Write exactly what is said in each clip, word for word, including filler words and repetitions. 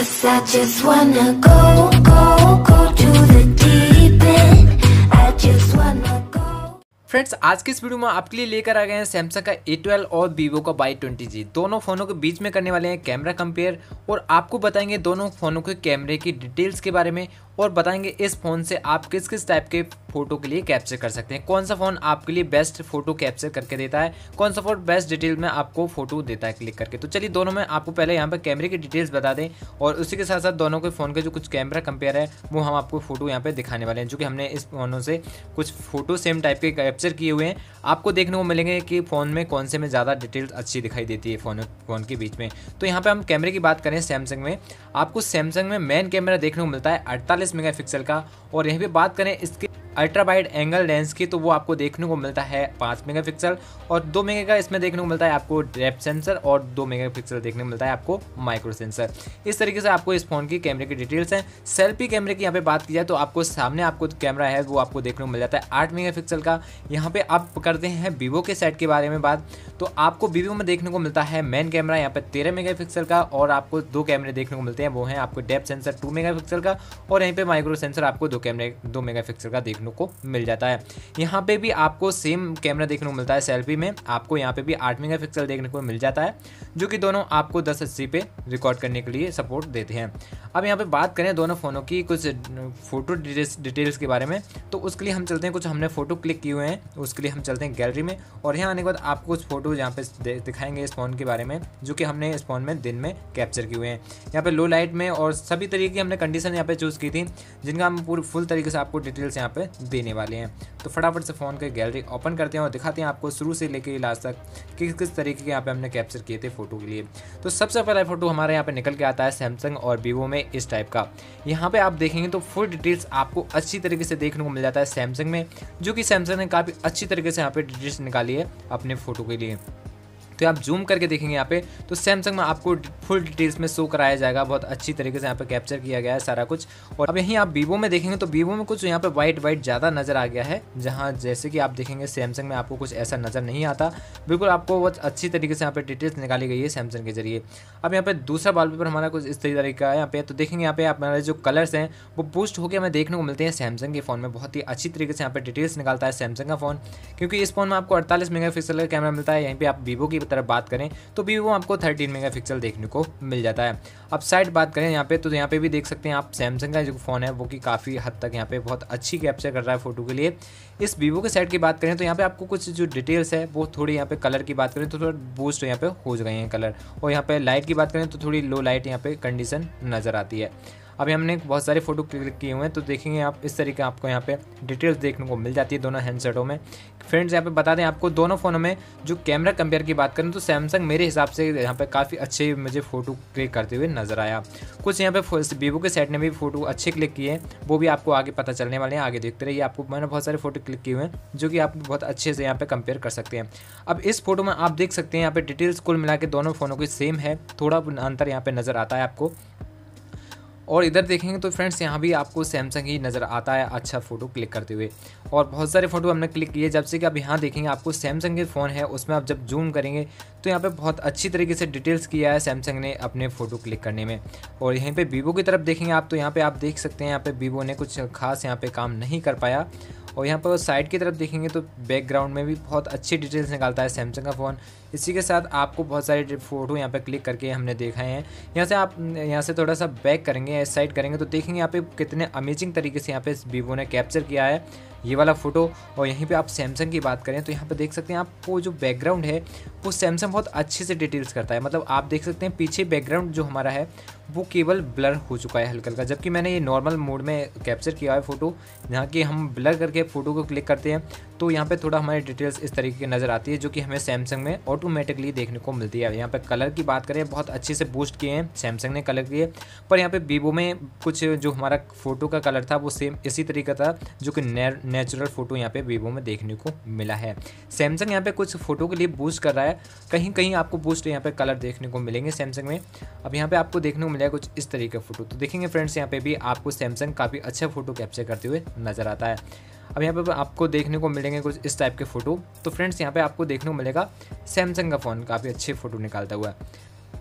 'Cause I just wanna go, go, go to the deep end. I just wanna go. Friends, आज की इस video में आपके लिए लेकर आ गए हैं सैमसंग का ए ट्वेल्व और वीवो का वाई ट्वेंटी जी। दोनों फ़ोनों के बीच में करने वाले हैं कैमरा कंपेयर और आपको बताएंगे दोनों फ़ोनों के कैमरे की डिटेल्स के बारे में और बताएंगे इस फ़ोन से आप किस किस टाइप के फ़ोटो के लिए कैप्चर कर सकते हैं, कौन सा फ़ोन आपके लिए बेस्ट फ़ोटो कैप्चर करके देता है, कौन सा फ़ोन बेस्ट डिटेल में आपको फ़ोटो देता है क्लिक करके। तो चलिए दोनों में आपको पहले यहाँ पर कैमरे की डिटेल्स बता दें और उसी के साथ साथ दोनों के फ़ोन के जो कुछ कैमरा कंपेयर है वो हम आपको फ़ोटो यहाँ पर दिखाने वाले हैं, जो कि हमने इस फ़ोनों से कुछ फ़ोटो सेम टाइप के कैप्चर किए हुए हैं। आपको देखने को मिलेंगे कि फ़ोन में कौन से में ज़्यादा डिटेल्स अच्छी दिखाई देती है फ़ोन फ़ोन के बीच में। तो यहाँ पे हम कैमरे की बात करें सैमसंग में, आपको सैमसंग में मेन कैमरा देखने को मिलता है अड़तालीस मेगापिक्सल का और यहीं पे बात करें इसके अल्ट्रा वाइड एंगल लेंस की तो वो आपको देखने को मिलता है पाँच मेगापिक्सल और दो मेगा का इसमें देखने को मिलता है आपको डेप्थ सेंसर और दो मेगापिक्सल देखने को मिलता है आपको माइक्रो सेंसर। इस तरीके से आपको इस फ़ोन की कैमरे की डिटेल्स हैं। सेल्फी कैमरे की यहाँ पे बात की जाए तो आपको सामने आपको कैमरा है वो आपको देखने को मिल जाता है आठ मेगापिक्सल का। यहाँ पे आप करते हैं वीवो के सेट के बारे में बात तो आपको वीवो में देखने को मिलता है मेन कैमरा यहाँ पे तेरह मेगापिक्सल का और आपको दो कैमरे देखने को मिलते हैं, वो हैं आपको डेप्थ सेंसर टू मेगापिक्सल का और यहीं पे माइक्रो सेंसर आपको दो कैमरे दो मेगापिक्सल का देखने को मिल जाता है। यहाँ पे भी आपको सेम कैमरा देखने को मिलता है, सेल्फी में आपको यहाँ पे भी आठ मेगापिक्सल देखने को मिल जाता है, जो कि दोनों आपको दस अस्सी पे रिकॉर्ड करने के लिए सपोर्ट देते हैं। अब यहाँ पे बात करें दोनों फ़ोनों की कुछ फोटो डिटेल्स के बारे में तो उसके लिए हम चलते हैं, कुछ हमने फ़ोटो क्लिक किए हुए हैं उसके लिए हम चलते हैं गैलरी में और यहाँ आने के बाद आपको कुछ फोटो यहाँ पे दिखाएंगे इस फ़ोन के बारे में, जो कि हमने इस फ़ोन में दिन में कैप्चर किए हुए हैं। यहाँ पे लो लाइट में और सभी तरीके की हमने कंडीशन यहाँ पे चूज़ की थी, जिनका हम पूरी फुल तरीके से आपको डिटेल्स यहाँ पे देने वाले हैं। तो फटाफट से फ़ोन के गैलरी ओपन करते हैं और दिखाते हैं आपको शुरू से लेकर लास्ट तक किस किस तरीके के यहाँ पे हमने कैप्चर किए थे फ़ोटो के लिए। तो सबसे पहला फ़ोटो हमारे यहाँ पे निकल के आता है सैमसंग और वीवो में इस टाइप का। यहाँ पे आप देखेंगे तो फुल डिटेल्स आपको अच्छी तरीके से देखने को मिल जाता है सैमसंग में, जो कि सैमसंग ने काफ़ी अच्छी तरीके से यहाँ पे डिटेल्स निकाली है अपने फ़ोटो के लिए। तो आप जूम करके देखेंगे यहाँ पे तो सैमसंग में आपको फुल डिटेल्स में शो कराया जाएगा, बहुत अच्छी तरीके से यहाँ पे कैप्चर किया गया है सारा कुछ। और अब यहीं आप वीवो में देखेंगे तो वीवो में कुछ यहाँ पे वाइट वाइट ज़्यादा नज़र आ गया है, जहाँ जैसे कि आप देखेंगे सैमसंग में आपको कुछ ऐसा नज़र नहीं आता। बिल्कुल आपको बहुत अच्छी तरीके से यहाँ पे डिटेल्स निकाली गई है सैमसंग के जरिए। अब यहाँ पे दूसरा वॉलपेपर हमारा कुछ इस तरीके का है यहाँ पे, तो देखेंगे यहाँ पे हमारे जो कलर्स हैं वो बूस्ट होकर हमें देखने को मिलते हैं सैमसंग के फ़ोन में। बहुत ही अच्छी तरीके से यहाँ पे डिटेल्स निकालता है सैमसंग का फ़ोन, क्योंकि इस फ़ोन में आपको अड़तालीस मेगापिक्सल का कैमरा मिलता है। यहीं पे आप वीवो की तरफ बात करें तो वीवो आपको तेरह मेगापिक्सल देखने को मिल जाता है। अब साइड बात करें यहाँ पे तो यहाँ पे भी देख सकते हैं आप सैमसंग का जो फ़ोन है वो कि काफ़ी हद तक यहाँ पे बहुत अच्छी कैप्चर कर रहा है फ़ोटो के लिए। इस वीवो के साइड की बात करें तो यहाँ पे आपको कुछ जो डिटेल्स है वो थोड़ी यहाँ पे कलर की बात करें तो थोड़ा बूस्ट यहाँ पे हो गए हैं कलर, और यहाँ पे लाइट की बात करें तो थोड़ी लो लाइट यहाँ पे कंडीशन नज़र आती है। अभी हमने बहुत सारे फोटो क्लिक किए हुए हैं तो देखेंगे आप इस तरीके आपको यहाँ पे डिटेल्स देखने को मिल जाती है दोनों हैंडसेटों में। फ्रेंड्स यहाँ पे बता दें आपको दोनों फ़ोनों में जो कैमरा कंपेयर की बात करें तो सैमसंग मेरे हिसाब से यहाँ पे काफ़ी अच्छे मुझे फ़ोटो क्लिक करते हुए नज़र आया। कुछ यहाँ पे वीवो के साइड ने भी फ़ोटो अच्छे क्लिक किए हैं, वो भी आपको आगे पता चलने वाले हैं, आगे देखते रहिए। आपको मैंने बहुत सारे फोटो क्लिक किए हुए हैं जो कि आप बहुत अच्छे से यहाँ पे कंपेयर कर सकते हैं। अब इस फोटो में आप देख सकते हैं यहाँ पे डिटेल्स कुल मिला के दोनों फ़ोनों की सेम है, थोड़ा अंतर यहाँ पे नज़र आता है आपको। और इधर देखेंगे तो फ्रेंड्स यहाँ भी आपको सैमसंग ही नज़र आता है अच्छा फ़ोटो क्लिक करते हुए, और बहुत सारे फ़ोटो हमने क्लिक किए। जब से कि आप यहाँ देखेंगे आपको सैमसंग के फ़ोन है उसमें आप जब जूम करेंगे तो यहाँ पे बहुत अच्छी तरीके से डिटेल्स किया है सैमसंग ने अपने फ़ोटो क्लिक करने में। और यहीं पे वीवो की तरफ देखेंगे आप तो यहाँ पे आप देख सकते हैं यहाँ पे वीवो ने कुछ खास यहाँ पे काम नहीं कर पाया। और यहाँ पर साइड की तरफ देखेंगे तो बैकग्राउंड में भी बहुत अच्छी डिटेल्स निकालता है सैमसंग का फ़ोन। इसी के साथ आपको बहुत सारे फ़ोटो यहाँ पे क्लिक करके हमने देखा है। यहाँ से आप यहाँ से थोड़ा सा बैक करेंगे, इस साइड करेंगे तो देखेंगे यहाँ पे कितने अमेजिंग तरीके से यहाँ पे वीवो ने कैप्चर किया है ये वाला फ़ोटो। और यहीं पे आप सैमसंग की बात करें तो यहाँ पे देख सकते हैं आपको जो बैकग्राउंड है वो सैमसंग बहुत अच्छे से डिटेल्स करता है। मतलब आप देख सकते हैं पीछे बैकग्राउंड जो हमारा है वो केवल ब्लर हो चुका है हल्का हल्का, जबकि मैंने ये नॉर्मल मोड में कैप्चर किया है फ़ोटो। जहाँ कि हम ब्लर करके फ़ोटो को क्लिक करते हैं तो यहाँ पे थोड़ा हमारी डिटेल्स इस तरीके की नज़र आती है, जो कि हमें सैमसंग में ऑटोमेटिकली देखने को मिलती है। यहाँ पे कलर की बात करें बहुत अच्छे से बूस्ट किए हैं सैमसंग ने कलर किए, पर यहाँ पे वीवो में कुछ जो हमारा फ़ोटो का कलर था वो सेम इसी तरीके था, जो कि नेचुरल फ़ोटो यहाँ पे वीवो में देखने को मिला है। सैमसंग यहाँ पे कुछ फ़ोटो के लिए बूस्ट कर रहा है, कहीं कहीं आपको बूस्ट यहाँ पे कलर देखने को मिलेंगे सैमसंग में। अब यहाँ पे आपको देखने को मिलेगा कुछ इस तरीके का फ़ोटो, तो देखेंगे फ्रेंड्स यहाँ पे भी आपको सैमसंग काफ़ी अच्छा फ़ोटो कैप्चर करते हुए नज़र आता है। अब यहाँ पे आपको देखने को मिलेंगे कुछ इस टाइप के फ़ोटो। तो फ्रेंड्स यहाँ पे आपको देखने को मिलेगा सैमसंग का फ़ोन काफ़ी अच्छे फ़ोटो निकालता हुआ।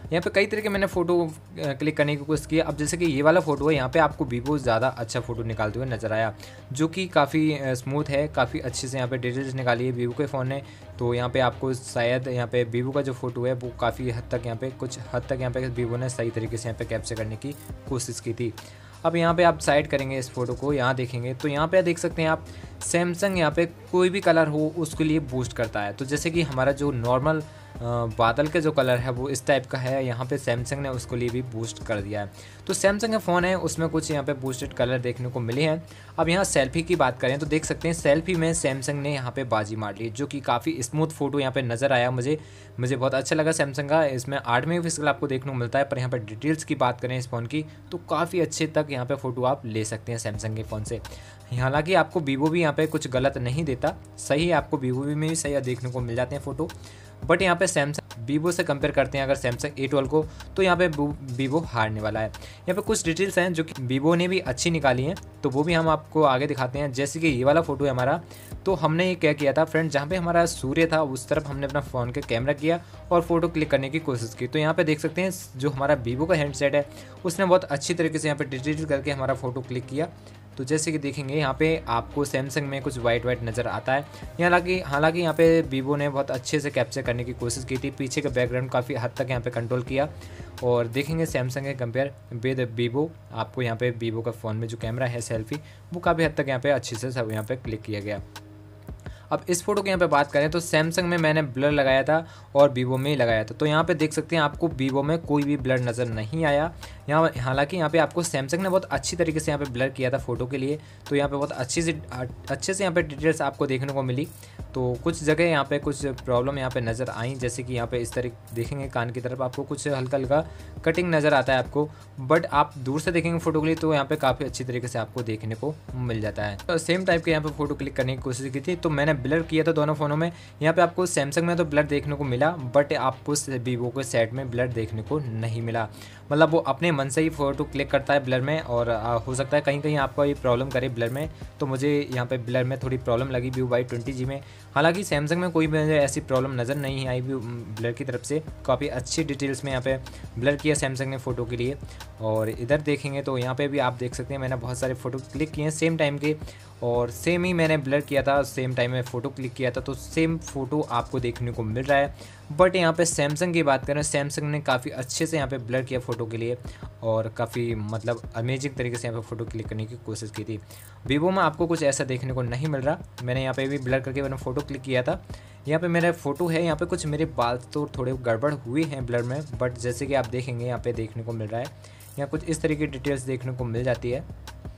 यहाँ पे कई तरह के मैंने फ़ोटो क्लिक करने की कोशिश की। अब जैसे कि ये वाला फ़ोटो है, यहाँ पे आपको वीवो ज़्यादा अच्छा फ़ोटो निकालते हुए नज़र आया, जो कि काफ़ी स्मूथ है, काफ़ी अच्छे से यहाँ पे डिटेल्स निकाली है वीवो के फ़ोन ने। तो यहाँ पे आपको शायद यहाँ पे वीवो का जो फ़ोटो है वो काफ़ी हद तक यहाँ पे कुछ हद तक यहाँ पे वीवो ने सही तरीके से यहाँ पे कैप्चर करने की कोशिश की थी। अब यहाँ पे आप साइड करेंगे इस फोटो को, यहाँ देखेंगे तो यहाँ पे देख सकते हैं आप सैमसंग यहाँ पे कोई भी कलर हो उसके लिए बूस्ट करता है। तो जैसे कि हमारा जो नॉर्मल बादल का जो कलर है वो इस टाइप का है, यहाँ पे सैमसंग ने उसको लिए भी बूस्ट कर दिया है। तो सैमसंग का फ़ोन है उसमें कुछ यहाँ पे बूस्टेड कलर देखने को मिले हैं। अब यहाँ सेल्फी की बात करें तो देख सकते हैं सेल्फी में सैमसंग ने यहाँ पे बाजी मार ली, जो कि काफ़ी स्मूथ फोटो यहाँ पे नज़र आया मुझे मुझे बहुत अच्छा लगा सैमसंग का। इसमें आठ मेगा पिक्सल आपको देखने को मिलता है, पर यहाँ पर डिटेल्स की बात करें इस फ़ोन की तो काफ़ी अच्छे तक यहाँ पे फ़ोटो आप ले सकते हैं सैमसंग के फ़ोन से। हालांकि आपको वीवो भी यहाँ पे कुछ गलत नहीं देता, सही है, आपको वीवो में भी सही देखने को मिल जाते हैं फ़ोटो। बट यहाँ पे सैमसंग वीवो से कंपेयर करते हैं अगर सैमसंग ए ट्वेल्व को, तो यहाँ पे वीवो हारने वाला है। यहाँ पे कुछ डिटेल्स हैं जो कि वीवो ने भी अच्छी निकाली हैं, तो वो भी हम आपको आगे दिखाते हैं। जैसे कि ये वाला फ़ोटो है हमारा, तो हमने ये क्या किया था फ्रेंड, जहाँ पे हमारा सूर्य था उस तरफ हमने अपना फ़ोन के कैमरा किया और फ़ोटो क्लिक करने की कोशिश की। तो यहाँ पे देख सकते हैं जो हमारा वीवो का हैंडसेट है उसने बहुत अच्छी तरीके से यहाँ पे डिटेल करके हमारा फ़ोटो क्लिक किया। तो जैसे कि देखेंगे यहाँ पे आपको सैमसंग में कुछ वाइट वाइट नज़र आता है। हालांकि हालांकि यहाँ पे वीवो ने बहुत अच्छे से कैप्चर करने की कोशिश की थी, पीछे का बैकग्राउंड काफ़ी हद तक यहाँ पे कंट्रोल किया। और देखेंगे सैमसंग के कंपेयर विद वीवो, आपको यहाँ पे वीवो का फ़ोन में जो कैमरा है सेल्फी वो काफ़ी हद तक यहाँ पे अच्छे से सब यहाँ पे क्लिक किया गया। अब इस फोटो की यहाँ पे बात करें तो सैमसंग में मैंने ब्लर लगाया था और वीवो में ही लगाया था, तो यहाँ पे देख सकते हैं आपको वीवो में कोई भी ब्लर नज़र नहीं आया। यहाँ हालांकि यहाँ पे आपको सैमसंग ने बहुत अच्छी तरीके से यहाँ पे ब्लर किया था फ़ोटो के लिए, तो यहाँ पे बहुत अच्छी से अच्छे से यहाँ पे डिटेल्स आपको देखने को मिली। तो कुछ जगह यहाँ पे कुछ प्रॉब्लम यहाँ पे नज़र आई, जैसे कि यहाँ पे इस तरह देखेंगे कान की तरफ आपको कुछ हल्का हल्का कटिंग नज़र आता है आपको, बट आप दूर से देखेंगे फ़ोटो के लिए तो यहाँ पे काफ़ी अच्छी तरीके से आपको देखने को मिल जाता है। तो सेम टाइप के यहाँ पे फ़ोटो क्लिक करने की कोशिश की थी, तो मैंने ब्लर किया था दोनों फ़ोनों में। यहाँ पे आपको सैमसंग में तो ब्लर देखने को मिला, बट आपको वीवो के सेट में ब्लर देखने को नहीं मिला। मतलब वो अपने मन से ही फ़ोटो क्लिक करता है ब्लर में, और आ, हो सकता है कहीं कहीं आपको ये प्रॉब्लम करे ब्लर में, तो मुझे यहाँ पे ब्लर में थोड़ी प्रॉब्लम लगी वीवो वाई ट्वेंटी जी में। हालांकि सैमसंग में कोई मुझे ऐसी प्रॉब्लम नज़र नहीं आई ब्लर की तरफ से, काफ़ी अच्छी डिटेल्स में यहाँ पे ब्लर किया सैमसंग ने फ़ोटो के लिए। और इधर देखेंगे तो यहाँ पे भी आप देख सकते हैं मैंने बहुत सारे फ़ोटो क्लिक किए हैं सेम टाइम के, और सेम ही मैंने ब्लर किया था, सेम टाइम में फ़ोटो क्लिक किया था, तो सेम फ़ोटो आपको देखने को मिल रहा है। बट यहाँ पे सैमसंग की बात करें, सैमसंग ने काफ़ी अच्छे से यहाँ पे ब्लर किया फ़ोटो के लिए, और काफ़ी मतलब अमेजिंग तरीके से यहाँ पे फ़ोटो क्लिक करने की कोशिश की थी। वीवो में आपको कुछ ऐसा देखने को नहीं मिल रहा। मैंने यहाँ पे भी ब्लर करके मैंने फ़ोटो क्लिक किया था। यहाँ पे मेरा फ़ोटो है, यहाँ पे कुछ मेरे बाल तो थोड़े गड़बड़ हुए हैं ब्लर में, बट जैसे कि आप देखेंगे यहाँ पे देखने को मिल रहा है, यहाँ कुछ इस तरीके की डिटेल्स देखने को मिल जाती है।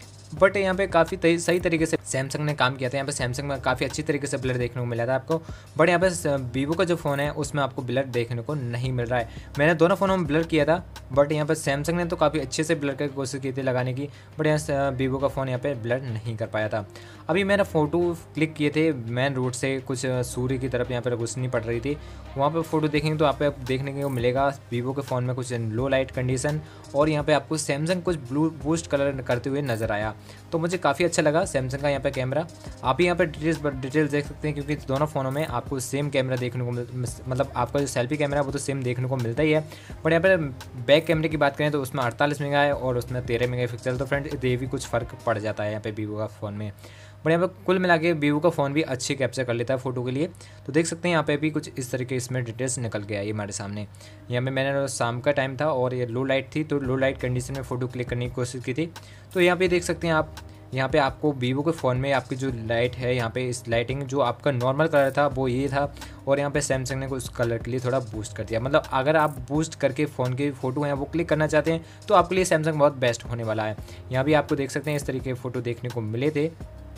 बट यहाँ पे काफ़ी सही तरीके से सैमसंग ने काम किया था। यहाँ पे सैमसंग में काफ़ी अच्छी तरीके से ब्लर देखने को मिला था आपको, बट यहाँ पे वीवो का जो फ़ोन है उसमें आपको ब्लर देखने को नहीं मिल रहा है। मैंने दोनों फ़ोनों में ब्लर किया था, बट यहाँ पे सैमसंग ने तो काफ़ी अच्छे से ब्लर करके कोशिश की थी लगाने की, बट यहाँ वीवो का फ़ोन यहाँ पे ब्लर नहीं कर पाया था। अभी मैंने फ़ोटो क्लिक किए थे मेन रोड से, कुछ सूर्य की तरफ यहाँ पर रोशनी पड़ रही थी, वहाँ पर फ़ोटो देखेंगे तो आप देखने को मिलेगा वीवो के फ़ोन में कुछ लो लाइट कंडीशन, और यहाँ पे आपको सैमसंग कुछ ब्लू बूस्ट कलर करते हुए नज़र आया। तो मुझे काफ़ी अच्छा लगा सैमसंग का यहाँ पे कैमरा। आप यहाँ पे डिटेल्स डिटेल्स देख सकते हैं, क्योंकि दोनों फ़ोनों में आपको सेम कैमरा देखने को मिल, मतलब आपका जो सेल्फी कैमरा है वो तो सेम देखने को मिलता ही है। बट यहाँ पे बैक कैमरे की बात करें तो उसमें अड़तालीस मेगा है और उसमें तेरह मेगा पिक्सल, तो फ्रेंड ये भी कुछ फ़र्क पड़ जाता है यहाँ पे वीवो का फ़ोन में। बट यहाँ पे कुल मिला के वीवो का फ़ोन भी अच्छी कैप्चर कर लेता है फ़ोटो के लिए। तो देख सकते हैं यहाँ पे भी कुछ इस तरह के इसमें डिटेल्स निकल के आई हमारे सामने। यहाँ पे मैंने शाम का टाइम था और ये लो लाइट थी, तो लो लाइट कंडीशन में फ़ोटो क्लिक करने की कोशिश की थी। तो यहाँ पे देख सकते हैं आप, यहाँ पे आपको वीवो के फ़ोन में आपकी जो लाइट है, यहाँ पे इस लाइटिंग जो आपका नॉर्मल कलर था वो ये था, और यहाँ पे सैमसंग ने उस कलर के लिए थोड़ा बूस्ट कर दिया। मतलब अगर आप बूस्ट करके फ़ोन की फ़ोटो हैं वो क्लिक करना चाहते हैं तो आपके लिए सैमसंग बहुत बेस्ट होने वाला है। यहाँ भी आपको देख सकते हैं इस तरीके के फ़ोटो देखने को मिले थे।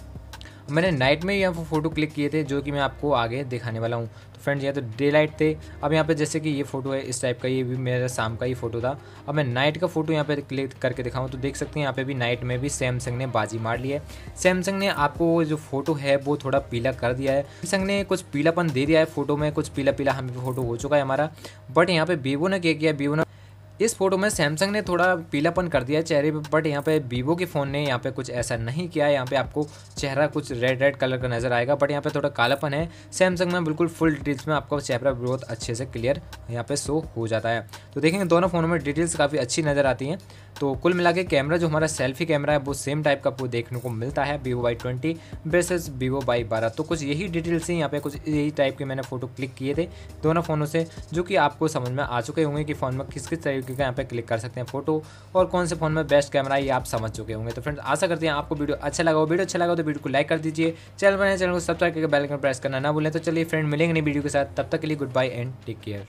मैंने नाइट में यहाँ पर फ़ोटो क्लिक किए थे, जो कि मैं आपको आगे दिखाने वाला हूँ। तो फ्रेंड्स यहाँ तो डे लाइट थे। अब यहाँ पे जैसे कि ये फ़ोटो है इस टाइप का, ये भी मेरा शाम का ही फ़ोटो था। अब मैं नाइट का फ़ोटो यहाँ पे क्लिक करके दिखाऊँ तो देख सकते हैं यहाँ पे भी नाइट में भी सैमसंग ने बाजी मार ली है। सैमसंग ने आपको जो फ़ोटो है वो थोड़ा पीला कर दिया है, सैमसंग ने कुछ पीलापन दे दिया है फ़ोटो में, कुछ पीला पीला हमें फ़ोटो हो चुका है हमारा। बट यहाँ पर वीवो ने क्या किया, वीवो ने इस फोटो में सैमसंग ने थोड़ा पीलापन कर दिया है चेहरे पे, बट यहाँ पे वीवो के फ़ोन ने यहाँ पे कुछ ऐसा नहीं किया है। यहाँ पे आपको चेहरा कुछ रेड रेड कलर का नज़र आएगा, बट यहाँ पे थोड़ा कालापन है। सैमसंग में बिल्कुल फुल डिटेल्स में आपका चेहरा बहुत अच्छे से क्लियर यहाँ पे शो हो जाता है। तो देखेंगे दोनों फ़ोनों में डिटेल्स काफ़ी अच्छी नज़र आती हैं। तो कुल मिला के कैमरा जो हमारा सेल्फी कैमरा है वो सेम टाइप का आपको देखने को मिलता है Vivo Y twenty versus Vivo Y बारह। तो कुछ यही डिटेल्स हैं, यहाँ पे कुछ यही टाइप के मैंने फोटो क्लिक किए थे दोनों फ़ोनों से, जो कि आपको समझ में आ चुके होंगे कि फ़ोन में किस किस तरीके का यहाँ पे क्लिक कर सकते हैं फोटो और कौन से फ़ोन में बेस्ट कैमरा है, ये आप समझ चुके होंगे। तो फ्रेंड्स आशा करते हैं आपको वीडियो अच्छा लगा हो। वीडियो अच्छा लगा तो वीडियो को लाइक कर दीजिए, चैनल बनाए चैनल को सब्सक्राइब करके बेल आइकन प्रेस करना ना भूलें। तो चलिए फ्रेंड मिलेंगे नई वीडियो के साथ, तब तक के लिए goodbye and take care.